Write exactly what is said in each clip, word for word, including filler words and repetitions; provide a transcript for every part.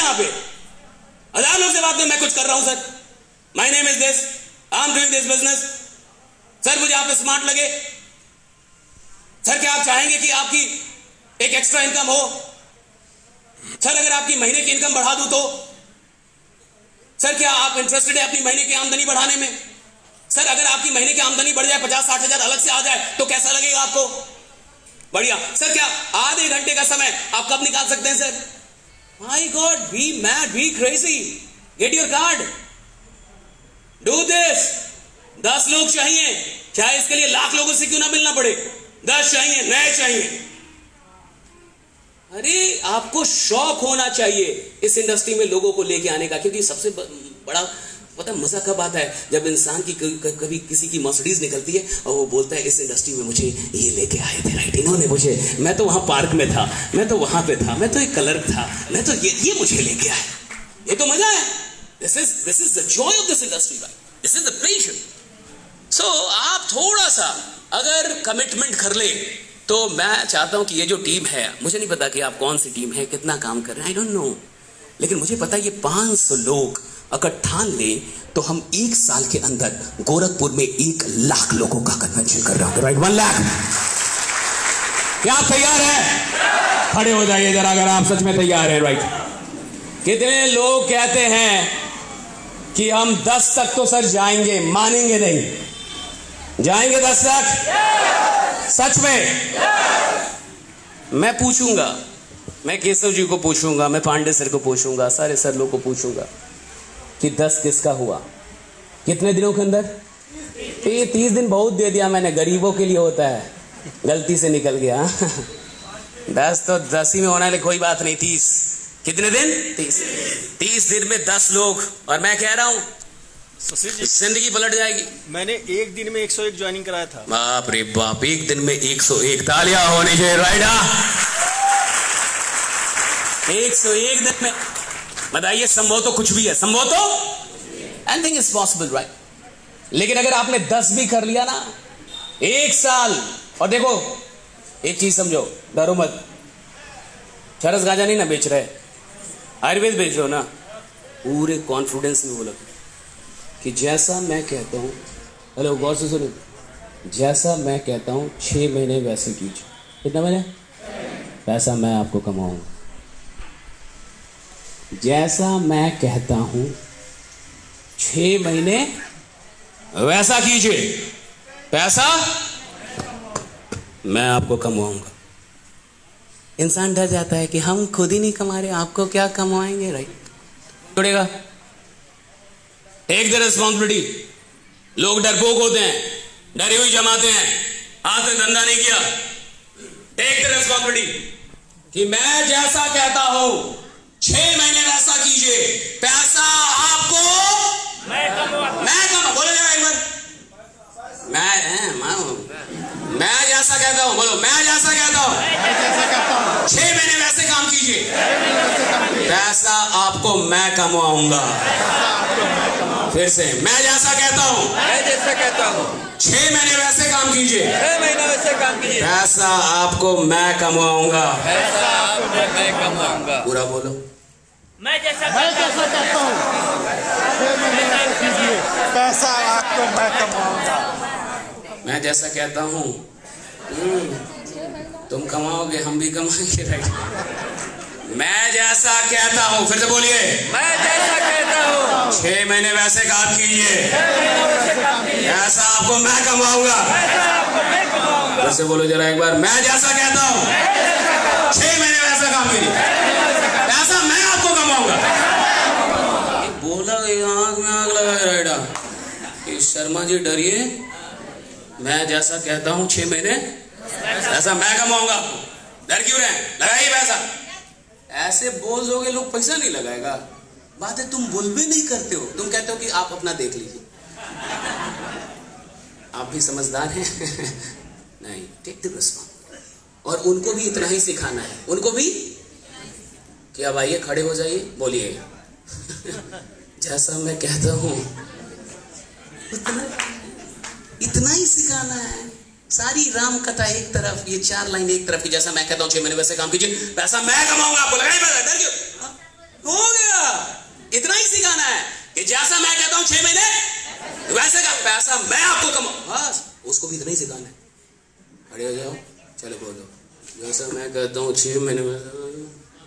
यहां पे, हजार लोग से बात में मैं कुछ कर रहा हूं sir, my name is this, I am doing this business. Sir मुझे आप स्मार्ट लगे सर, क्या आप चाहेंगे कि आपकी एक एक्स्ट्रा इनकम हो? सर अगर आपकी महीने की इनकम बढ़ा दूं तो? सर क्या आप इंटरेस्टेड है अपनी महीने की आमदनी बढ़ाने में? सर अगर आपकी महीने की आमदनी बढ़ जाए, पचास साठ हजार अलग से आ जाए तो कैसा लगेगा आपको? बढ़िया। सर क्या आधे घंटे का समय आप कब निकाल सकते हैं sir? My God, be mad, be crazy, get your card, do this. दस लोग चाहिए, चाहे इसके लिए लाख लोगों से क्यों ना मिलना पड़े, दस चाहिए, नए चाहिए। अरे आपको शौक होना चाहिए इस इंडस्ट्री में लोगों को लेके आने का, क्योंकि सबसे बड़ा पता मजा कब आता है, जब इंसान की कभी किसी की मर्सिडीज निकलती है और वो बोलता है इस इंडस्ट्री में मुझे ये लेके आए थे, राइट, इन्होंने मुझे, मैं तो वहां पार्क में था, मैं तो वहां पे था, मैं तो एक क्लर्क था, मैं तो ये ये मुझे लेके आए। ये तो मजा है। This is this is the joy of this industry, right, this is the pleasure. So आप थोड़ा सा अगर कमिटमेंट कर ले तो मैं चाहता हूं कि ये जो टीम है, मुझे नहीं पता कि आप कौन सी टीम है, कितना काम कर रहे हैं, आई डोंट नो, लेकिन मुझे पता है ये पांच सौ लोग अगर ठान ले तो हम एक साल के अंदर गोरखपुर में एक लाख लोगों का कन्वेंशन कर रहे हैं, राइट, वन लाख। क्या आप तैयार हैं? खड़े हो जाइए जरा अगर आप सच में तैयार हैं, राइट। कितने लोग कहते हैं कि हम दस तक तो सर जाएंगे, मानेंगे नहीं, जाएंगे दस तक? सच में? मैं पूछूंगा, मैं केशव जी को पूछूंगा, मैं पांडे सर को पूछूंगा, सारे सर लोग को पूछूंगा कि दस किसका हुआ, कितने दिनों के अंदर? ये तीस दिन बहुत दे दिया मैंने, गरीबों के लिए होता है, गलती से निकल गया। दस तो दस ही में होना है, कोई बात नहीं। तीस कितने दिन? तीस तीस दिन में दस लोग, और मैं कह रहा हूं जिंदगी पलट जाएगी। मैंने एक दिन में एक सौ एक ज्वाइनिंग कराया था। बाप रे बाप, एक दिन में एक सौ एक, तालियां होनी चाहिए, राइट। एक सौ एक दिन में, बताइए, संभव तो कुछ भी है, संभव तो एनीथिंग इज पॉसिबल, राइट। लेकिन अगर आपने दस भी कर लिया ना एक साल, और देखो एक चीज समझो, डरो मत, चरस गांजा नहीं ना बेच रहे, आयुर्वेद बेच रहे हो ना, पूरे कॉन्फिडेंस में बोलो कि जैसा मैं कहता हूं, हेलो गौर से सुनो, जैसा मैं कहता हूं छह महीने वैसे कीजिए। कितना महीने? पैसा मैं आपको कमाऊंगा। जैसा मैं कहता हूं छह महीने वैसा कीजिए, पैसा मैं आपको कमाऊंगा। इंसान डर जाता है कि हम खुद ही नहीं कमा रहे, आपको क्या कमाएंगे, राइट। जुड़ेगा, टेक द रिस्पॉन्सिबिलिटी। लोग डरपोक होते हैं, डरी हुई जमाते हैं, आज तक धंधा नहीं किया। टेक द रिस्पॉन्सिबिलिटी कि मैं जैसा कहता हूं छह महीने वैसा कीजिए, पैसा आपको मैं कमा, मैं कमा, बोलो जरा एक बार, मैं मैं मैं जैसा कहता हूं, बोलो मैं जैसा कहता हूं, छह महीने वैसे काम कीजिए, पैसा आपको मैं कमाऊंगा। फिर से, मैं जैसा कहता हूं, मैं जैसा कहता हूं, छह महीने वैसे काम कीजिए, छह महीने वैसे काम कीजिए, पैसा आपको मैं कमाऊंगा, पैसा आपको मैं कमाऊंगा। पूरा बोलो, मैं जैसा मैं जैसा कहता हूँ छह महीने वैसे कीजिए, पैसा आपको मैं कमाऊंगा। मैं जैसा कहता हूं तुम कमाओगे, हम भी कमाएंगे, राइट। मैं जैसा कहता हूं, फिर से बोलिए, मैं जैसा कहता हूं छह महीने वैसे काम कीजिए, पैसा आपको मैं कमाऊंगा। फिर से बोलो जरा एक बार, मैं जैसा कहता हूं छह महीने वैसा काम कीजिए, पैसा मैं आपको कमाऊंगा। बोला आग में आग लगा रहेगा कि शर्मा जी डरिए, मैं जैसा कहता हूं छह महीने ऐसा मैं कमाऊंगा, डर क्यों रहे? लगाइए पैसा। ऐसे बोल दोगे लोग पैसा नहीं लगाएगा। बात है तुम बुल भी नहीं करते हो, तुम कहते हो कि आप अपना देख लीजिए। आप भी समझदार हैं। नहीं, टेक द रिस्पॉन्सिबिलिटी। और उनको भी इतना ही सिखाना है, उनको भी कि अब आइए खड़े हो जाइए, बोलिए जैसा मैं कहता हूं इतना इतना ही सिखाना है। सारी राम कथा एक तरफ, ये चार लाइन एक तरफ की, जैसा मैं कहता हूं छह महीने वैसे काम कीजिए, पैसा मैं कमाऊंगा, आपको लगाई पैसा, डर क्यों? हो गया। इतना ही सिखाना है कि जैसा मैं कहता हूं छह महीने वैसे का पैसा मैं आपको कमाऊं, बस उसको भी इतना ही सिखाना है। खड़े हो जाओ, चलो बोलो, जैसा मैं कहता हूं छह महीने में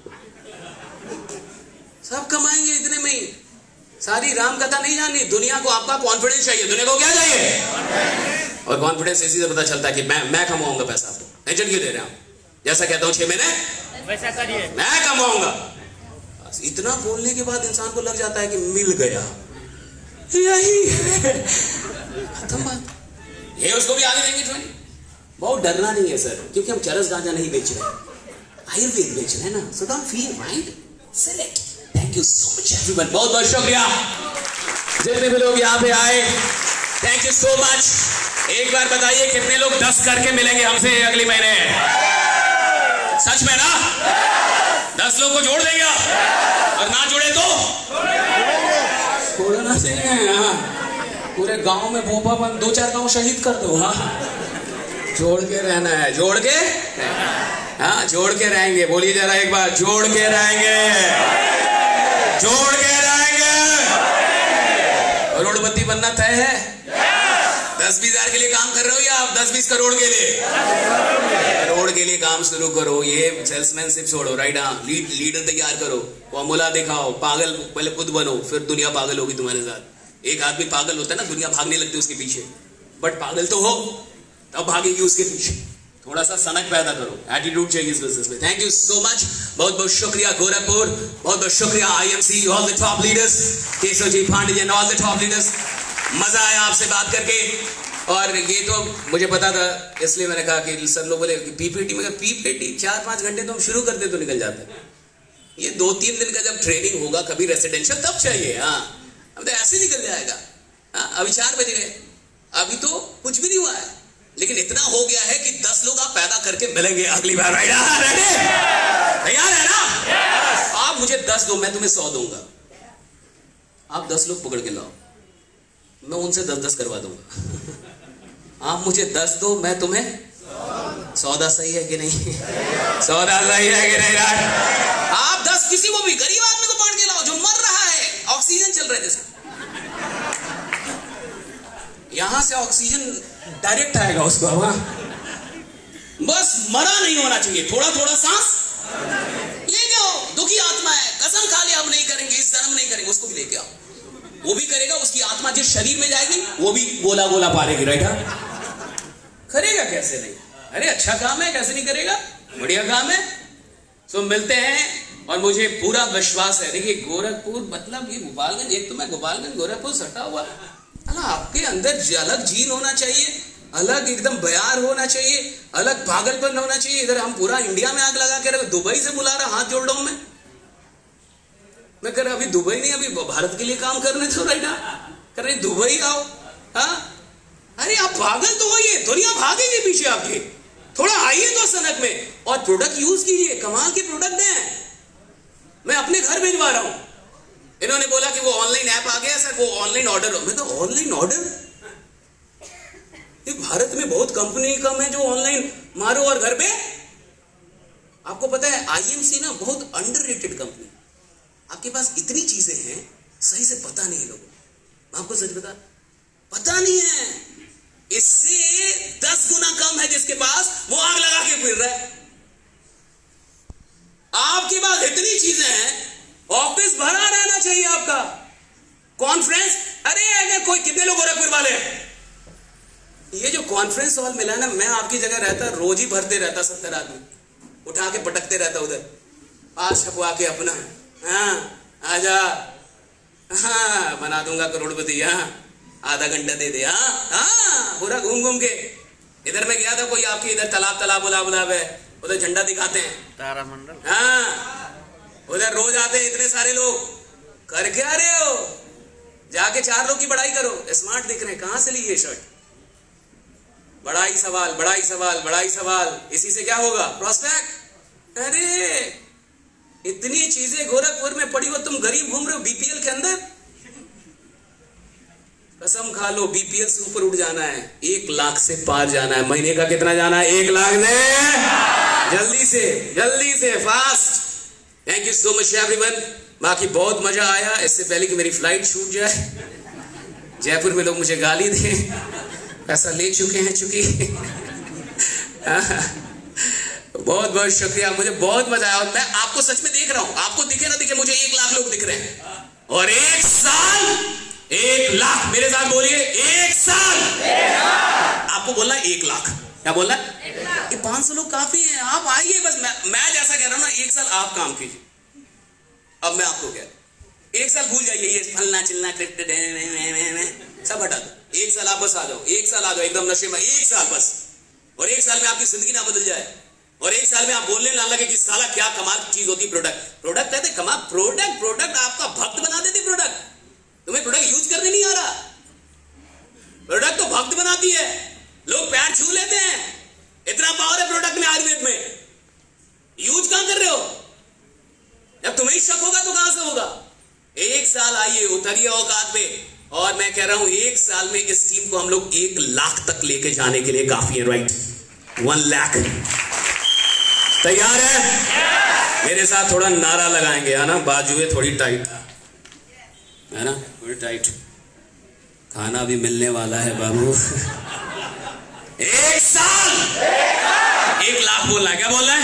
सब कमाएंगे इतने में ही। सारी राम कथा नहीं जाननी, दुनिया को आपका कॉन्फिडेंस चाहिए। दुनिया को क्या चाहिए? और कॉन्फिडेंस इसी से पता चलता है कि मैं मैं कमाऊंगा पैसा। आपको टेंशन क्यों दे रहे हैं? जैसा कहता हूं छह महीने वैसा करिए, मैं कमाऊंगा। बस इतना बोलने के बाद इंसान को लग जाता है कि मिल गया, यही है, खत्म बात। ये उसको भी आगे देंगे ट्वेंटी। बहुत डरना नहीं है सर, क्योंकि हम चरस गांजा नहीं बेच रहे, आयुर्वेद बेच रहे हैं ना। So don't feel mind, select. Thank you so much everyone, बहुत बहुत शुक्रिया जितने भी लोग यहाँ पे आए, थैंक यू सो मच। एक बार बताइए कितने लोग दस करके मिलेंगे हमसे अगले महीने? सच में ना? दस लोग को जोड़ देंगे, और ना जोड़े तो छोड़ना चाहिए। हाँ, पूरे गांव में भोपापन दो चार गांव शहीद कर दो। हाँ, जोड़ के रहना है, जोड़ के, हाँ जोड़ के रहेंगे। बोलिए जरा एक बार, जोड़ के रहेंगे, जोड़ के रहेंगे। करोड़पति बनना तय है? दस बीस हजार के लिए काम कर रहे हो या आप दस बीस करोड़ के लिए? करोड़ के लिए काम शुरू करो। ये सेल्समैनशिप छोड़ो, राइट? हाँ, लीड लीडर तैयार करो, फॉर्मूला दिखाओ, पागल पहले खुद बनो, फिर दुनिया पागल होगी तुम्हारे साथ। एक आदमी पागल होता है ना, दुनिया भागने लगती है उसके पीछे, बट पागल तो हो तब भागेगी उसके पीछे। थोड़ा सा सनक पैदा करो, एटीट्यूड चाहिए इस बिजनेस में। थैंक यू सो मच, बहुत बहुत शुक्रिया गोरखपुर, बहुत बहुत शुक्रिया IMC, all the top leaders, Keshav ji, Pandey ji and all the top leaders. मजा आया आपसे बात करके, और ये तो मुझे पता था, इसलिए मैंने कहा कि सब लोग बोले कि पीपीटी में, पीपीटी चार पांच घंटे तो हम शुरू करते तो निकल जाते, ये दो तीन दिन का जब ट्रेनिंग होगा कभी रेसिडेंशियल तब चाहिए। हाँ, अब तो ऐसे निकल जाएगा। हाँ, अभी चार बज गए, अभी तो कुछ भी नहीं हुआ है, लेकिन इतना हो गया है कि दस लोग आप पैदा करके मिलेंगे अगली बार। तैयार है ना? आप मुझे दस दो, मैं तुम्हें सौ दूंगा। आप दस लोग पकड़ के लाओ, मैं उनसे दस दस करवा दूंगा। आप मुझे दस दो, मैं तुम्हें सौदा। सही है कि नहीं? सौदा सही है कि नहीं? राज, आप दस किसी को भी, गरीब आदमी को पकड़ के लाओ जो मर रहा है, ऑक्सीजन चल रहा है जैसे, यहां से ऑक्सीजन डायरेक्ट आएगा उसको। हाँ, बस मरा नहीं होना चाहिए, थोड़ा थोड़ा सांस ले आओ। दुखी आत्मा है, कसम खा लिया अब नहीं करेंगे, इस जन्म नहीं करेंगे, उसको भी लेके आओ, वो भी करेगा। उसकी आत्मा जिस शरीर में जाएगी वो भी गोला गोला पालेगी, राइट? करेगा कैसे नहीं? अरे अच्छा काम है, कैसे नहीं करेगा? बढ़िया काम है। सो मिलते हैं, और मुझे पूरा विश्वास है। देखिए गोरखपुर मतलब ये गोपालगंज, एक तो मैं गोपालगंज गोरखपुर सटा हुआ, आपके अंदर अलग जीन होना चाहिए, अलग एकदम बयार होना चाहिए, अलग पागलपन होना चाहिए। इधर हम पूरा इंडिया में आग लगा के रहे, दुबई से बुला रहा, हाथ जोड़ रहा हूं मैं मैं कर रहा, अभी दुबई नहीं, अभी भारत के लिए काम करने तो राइट ना कर रहे, दुबई आओ। हाँ, अरे आप पागल तो होइए, दुनिया भागेगी पीछे आपके, थोड़ा आइए तो सनक में, और प्रोडक्ट यूज कीजिए, कमाल के प्रोडक्ट हैं। मैं अपने घर भिजवा रहा हूं। इन्होंने बोला कि वो ऑनलाइन ऐप आ गया सर, वो ऑनलाइन ऑर्डर हो। मैं तो ऑनलाइन ऑर्डर, ये भारत में बहुत कंपनी कम है जो ऑनलाइन मारो और घर पे। आपको पता है आईएमसी ना बहुत अंडररेटेड कंपनी, आपके पास इतनी चीजें हैं, सही से पता नहीं लोगों को। आपको सच बता, पता नहीं है, इससे दस गुना कम है जिसके पास, वो आग लगा के फिर रहा है। आपके पास इतनी चीजें हैं, ऑफिस भरा रहना चाहिए आपका, कॉन्फ्रेंस। अरे अगर कोई, कितने लोग गोरखपुर वाले हैं? ये जो कॉन्फ्रेंस हॉल मिला ना, मैं आपकी जगह रहता रोज ही भरते रहता, सत्तर आदमी उठा के पटकते रहता उधर, पास छपवा के अपना। हाँ आजा, हाँ बना दूंगा करोड़पति, हाँ आधा घंटा दे दे। हाँ हाँ, पूरा घूम घूम के। इधर मैं गया था, कोई आपके इधर तालाब तालाब बुला बुला है, उधर झंडा दिखाते हैं, तारामंडल। हाँ, उधर रोज आते हैं इतने सारे लोग। कर क्या रहे हो? जाके चार लोग की बड़ाई करो, स्मार्ट दिख रहे हैं, कहां से ली ये शर्ट? बड़ा ही सवाल, बड़ा ही सवाल, बड़ा ही सवाल। इसी से क्या होगा? प्रॉस्पेक्ट। अरे इतनी चीजें गोरखपुर में पड़ी हो, तुम गरीब घूम रहे हो बीपीएल के अंदर। कसम खा लो, बीपीएल से ऊपर उठ जाना है, एक लाख से पार जाना है। महीने का कितना जाना है? एक लाख ने। जल्दी से, जल्दी से, fast. Thank you so much everyone. बाकी बहुत मजा आया। इससे पहले कि मेरी फ्लाइट छूट जाए, जयपुर में लोग मुझे गाली दें, पैसा ले चुके हैं चुकी। बहुत बहुत शुक्रिया, मुझे बहुत मजा आया। और मैं आपको सच में देख रहा हूं, आपको दिखे ना दिखे, मुझे एक लाख लोग दिख रहे हैं। और एक साल एक लाख, मेरे साथ बोलिए, एक साल आपको बोलना एक लाख। क्या बोलना? ये पांच सौ लोग काफी हैं, आप आइए बस। मैं, मैं जैसा कह रहा हूं ना, एक साल आप काम कीजिए। अब मैं आपको कह रहा हूं, एक साल भूल जाइए ये फलना चिलना क्रिप्ट सब हटा दो। एक साल आप बस आ जाओ, एक साल आ जाओ एकदम नशे में, एक साल बस। और एक साल में आपकी जिंदगी ना बदल जाए, और एक साल में आप बोलने ना लगे कि साला क्या कमाल चीज होती प्रोडक्ट। प्रोडक्ट कहते कमाल, प्रोडक्ट प्रोडक्ट आपका भक्त बना देती प्रोडक्ट। तुम्हें प्रोडक्ट यूज करने नहीं आ रहा, प्रोडक्ट तो भक्त बनाती है। लोग पैर छू लेते हैं, इतना पावर है प्रोडक्ट में, आयुर्वेद में। यूज कहां कर रहे हो? जब तुम्हें शक होगा तो कहां से होगा? एक साल आइए, उतरिए औकात पे। और मैं कह रहा हूं एक साल में इस टीम को हम लोग एक लाख तक लेके जाने के लिए काफी है। Right, one lakh. तैयार है? मेरे साथ थोड़ा नारा लगाएंगे, है ना? बाजुए थोड़ी टाइट, है ना? थोड़ी टाइट। खाना भी मिलने वाला है बाबू। एक साल एक लाख बोलना है। क्या बोलना है?